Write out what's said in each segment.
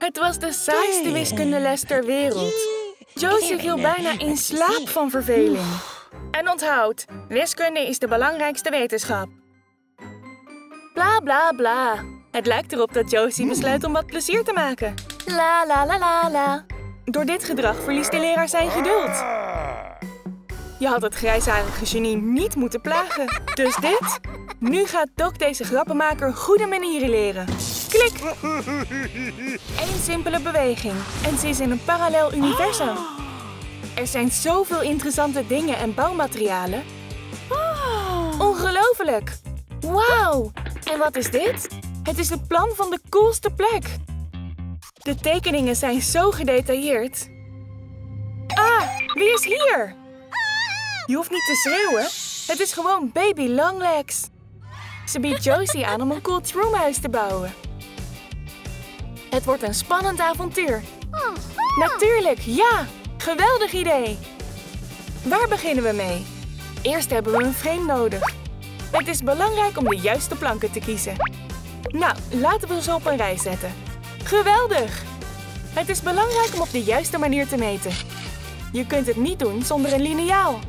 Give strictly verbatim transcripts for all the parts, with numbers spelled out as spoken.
Het was de saaiste wiskundeles ter wereld. Josie viel bijna in slaap van verveling. En onthoud, wiskunde is de belangrijkste wetenschap. Bla bla bla. Het lijkt erop dat Josie besluit om wat plezier te maken. La la la la la. Door dit gedrag verliest de leraar zijn geduld. Je had het grijsharige genie niet moeten plagen. Dus dit? Nu gaat Doc deze grappenmaker goede manieren leren. Klik! Eén simpele beweging en ze is in een parallel universum. Er zijn zoveel interessante dingen en bouwmaterialen. Ongelooflijk! Wauw! En wat is dit? Het is het plan van de coolste plek. De tekeningen zijn zo gedetailleerd. Ah, wie is hier? Je hoeft niet te schreeuwen. Het is gewoon baby Longlegs. Ze biedt Josie aan om een cool troomhuis te bouwen. Het wordt een spannend avontuur. Natuurlijk, ja! Geweldig idee! Waar beginnen we mee? Eerst hebben we een frame nodig. Het is belangrijk om de juiste planken te kiezen. Nou, laten we ze op een rij zetten. Geweldig! Het is belangrijk om op de juiste manier te meten. Je kunt het niet doen zonder een liniaal.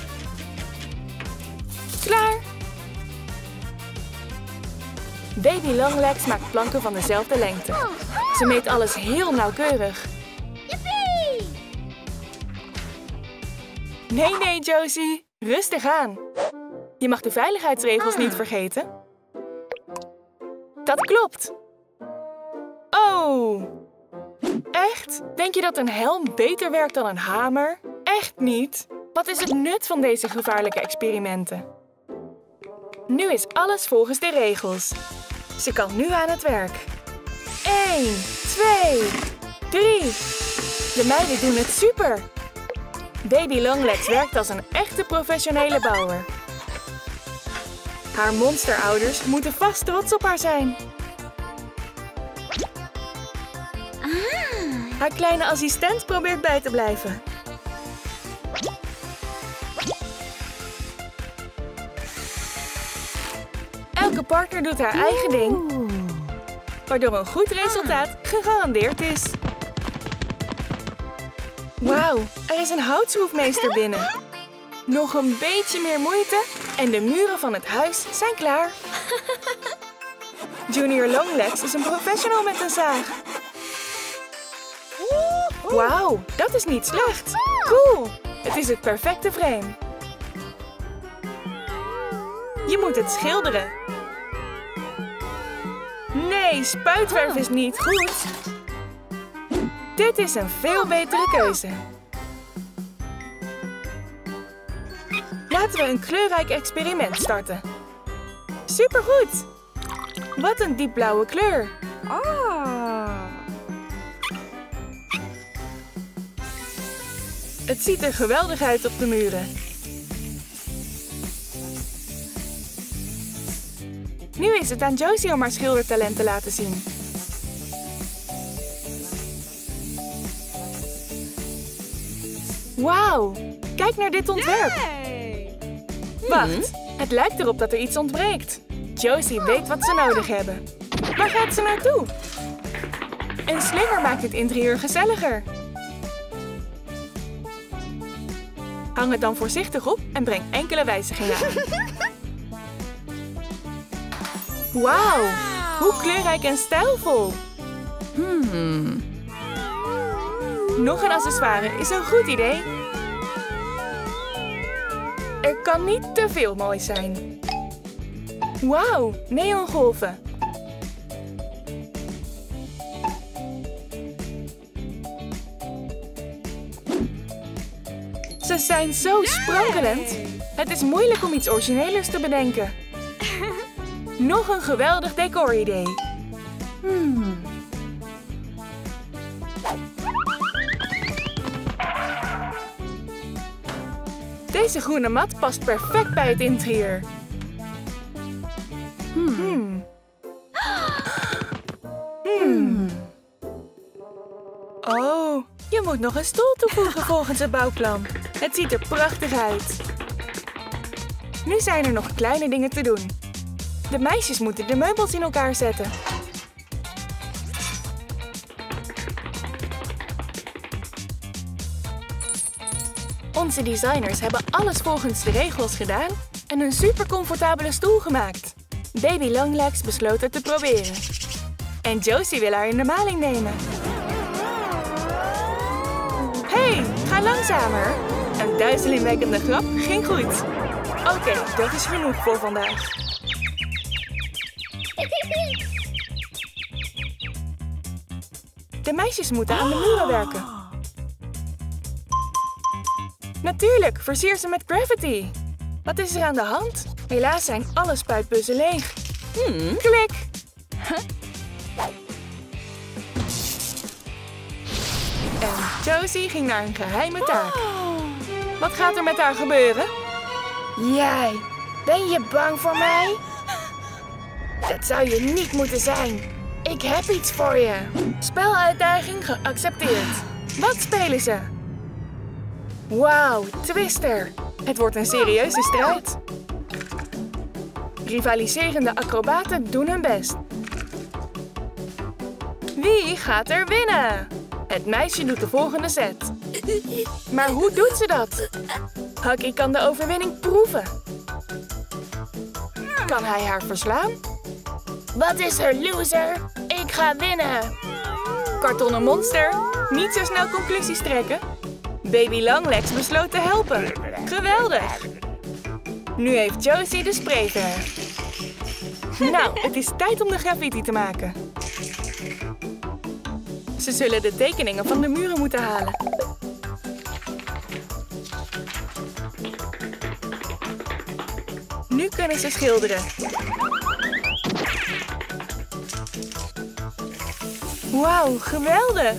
Klaar! Baby Longlegs maakt planken van dezelfde lengte. Ze meet alles heel nauwkeurig. Yippie! Nee, nee, Josie. Rustig aan. Je mag de veiligheidsregels niet vergeten. Dat klopt. Oh! Echt? Denk je dat een helm beter werkt dan een hamer? Echt niet. Wat is het nut van deze gevaarlijke experimenten? Nu is alles volgens de regels. Ze kan nu aan het werk. één, twee, drie. De meiden doen het super. Baby Longlegs werkt als een echte professionele bouwer. Haar monsterouders moeten vast trots op haar zijn. Haar kleine assistent probeert bij te blijven. Elke partner doet haar eigen ding, waardoor een goed resultaat gegarandeerd is. Wauw, er is een houtschroefmeester binnen. Nog een beetje meer moeite en de muren van het huis zijn klaar. Junior Longlegs is een professional met een zaag. Wauw, dat is niet slecht. Cool, het is het perfecte frame. Je moet het schilderen. Nee, spuitverf is niet goed. Dit is een veel betere keuze. Laten we een kleurrijk experiment starten. Supergoed! Wat een diepblauwe kleur. Ah. Het ziet er geweldig uit op de muren. Nu is het aan Josie om haar schildertalent te laten zien. Wauw, kijk naar dit ontwerp. Yay! Wacht, het lijkt erop dat er iets ontbreekt. Josie weet wat ze nodig hebben. Waar gaat ze naartoe? Een slinger maakt het interieur gezelliger. Hang het dan voorzichtig op en breng enkele wijzigingen aan. Wauw, hoe kleurrijk en stijlvol. Hmm. Nog een accessoire is een goed idee. Er kan niet te veel moois zijn. Wauw, neongolven. Ze zijn zo sprankelend. Het is moeilijk om iets origineels te bedenken. Nog een geweldig decoridee. Hmm. Deze groene mat past perfect bij het interieur. Hmm. Hmm. Hmm. Oh, je moet nog een stoel toevoegen volgens het bouwplan. Het ziet er prachtig uit. Nu zijn er nog kleine dingen te doen. De meisjes moeten de meubels in elkaar zetten. Onze designers hebben alles volgens de regels gedaan en een super comfortabele stoel gemaakt. Baby Longlegs besloot het te proberen. En Josie wil haar in de maling nemen. Hey, ga langzamer. Een duizelingwekkende grap ging goed. Oké, okay, dat is genoeg voor vandaag. De meisjes moeten aan de muren werken. Natuurlijk, versier ze met Gravity. Wat is er aan de hand? Helaas zijn alle spuitbussen leeg. Hmm, klik! En Josie ging naar een geheime taak. Wat gaat er met haar gebeuren? Jij, ben je bang voor mij? Dat zou je niet moeten zijn. Ik heb iets voor je. Speluitdaging geaccepteerd. Wat spelen ze? Wauw, Twister. Het wordt een serieuze strijd. Rivaliserende acrobaten doen hun best. Wie gaat er winnen? Het meisje doet de volgende set. Maar hoe doet ze dat? Huggy kan de overwinning proeven. Kan hij haar verslaan? Wat is er, loser? Ik ga winnen. Kartonnen monster, niet zo snel conclusies trekken. Baby Longlegs besloot te helpen. Geweldig! Nu heeft Josie de sprayverf. Nou, het is tijd om de graffiti te maken. Ze zullen de tekeningen van de muren moeten halen. Nu kunnen ze schilderen. Wauw, geweldig!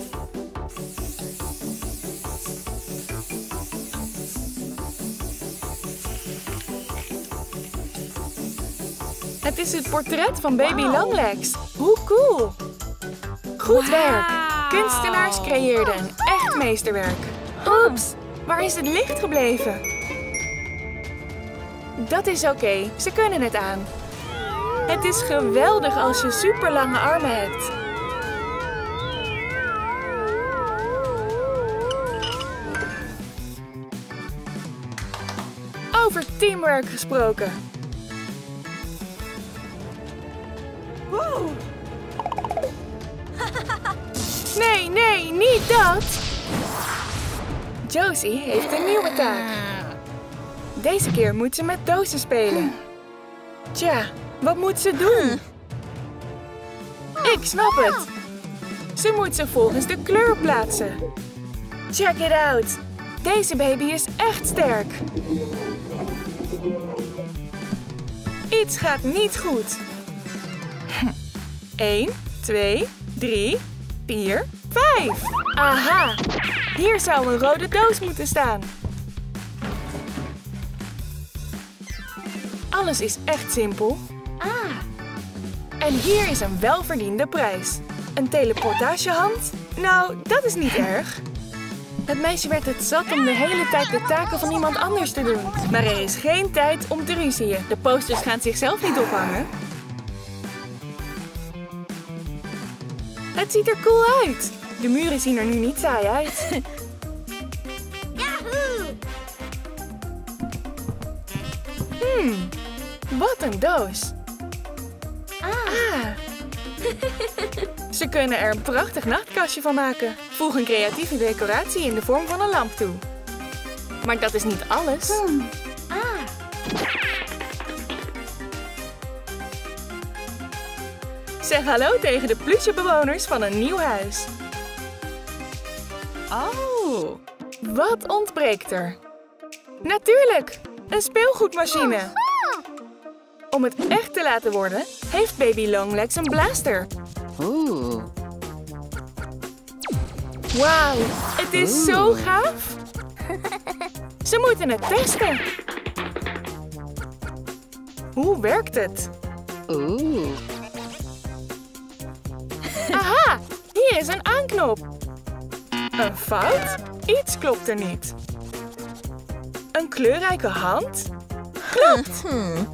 Het is het portret van Baby Wow. Longlegs. Hoe cool! Goed werk! Kunstenaars creëerden een echt meesterwerk. Oeps, waar is het licht gebleven? Dat is oké, okay. Ze kunnen het aan. Het is geweldig als je super lange armen hebt. Over teamwork gesproken. Wow. Nee, nee, niet dat! Josie heeft een nieuwe taak. Deze keer moet ze met dozen spelen. Tja, wat moet ze doen? Ik snap het. Ze moet ze volgens de kleur plaatsen. Check it out. Deze baby is echt sterk. Iets gaat niet goed. één, twee, drie, vier, vijf. Aha! Hier zou een rode doos moeten staan. Alles is echt simpel. Ah, En hier is een welverdiende prijs. Een teleportagehand? Nou, dat is niet erg. Het meisje werd het zat om de hele tijd de taken van iemand anders te doen. Maar er is geen tijd om te ruzieën. De posters gaan zichzelf niet ophangen. Het ziet er cool uit. De muren zien er nu niet saai uit. Yahoo! Hmm, wat een doos. Ah. Ze kunnen er een prachtig nachtkastje van maken. Voeg een creatieve decoratie in de vorm van een lamp toe. Maar dat is niet alles. ah. Zeg hallo tegen de plushebewoners van een nieuw huis. Oh. Wat ontbreekt er? Natuurlijk, een speelgoedmachine. Om het echt te laten worden, heeft Baby Longlegs een blaster. Oeh. Wauw, het is zo gaaf. Ze moeten het testen. Hoe werkt het? Oeh. Aha, hier is een aanknop. Een fout? Iets klopt er niet. Een kleurrijke hand? Klopt.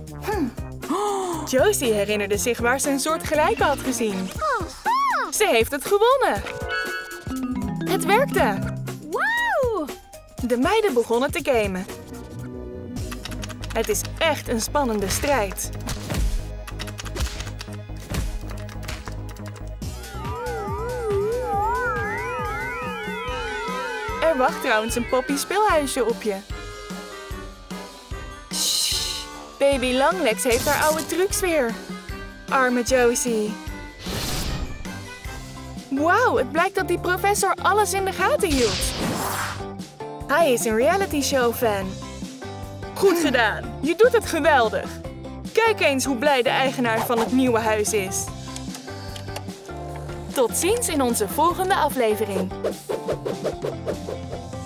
Josie herinnerde zich waar ze een soortgelijke had gezien. Ze heeft het gewonnen. Het werkte. Wow. De meiden begonnen te gamen. Het is echt een spannende strijd. Er wacht trouwens een Poppy speelhuisje op je. Shh, baby Langlegs heeft haar oude trucs weer. Arme Josie. Wauw, het blijkt dat die professor alles in de gaten hield. Hij is een reality show fan. Goed gedaan, je doet het geweldig. Kijk eens hoe blij de eigenaar van het nieuwe huis is. Tot ziens in onze volgende aflevering.